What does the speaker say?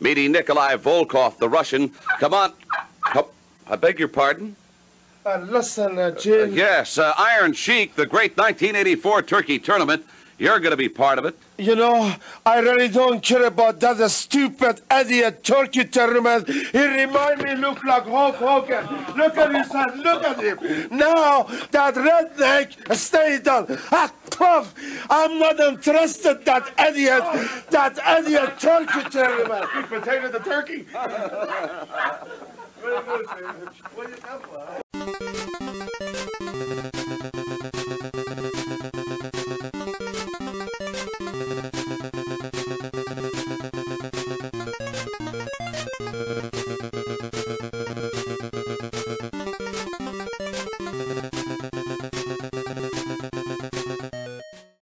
meeting Nikolai Volkov, the Russian. Come on. Oh, I beg your pardon? Listen, Jim. Yes, Iron Sheik, the great 1984 Turkey tournament. You're going to be part of it. You know, I really don't care about that stupid idiot Turkey tournament. He reminds me look like Hulk Hogan. Look at his head, look at him. Now, that redneck, stay down. Ah, tough. I'm not interested, that idiot Turkey tournament. Potato the turkey. Very good, David. Where you come from?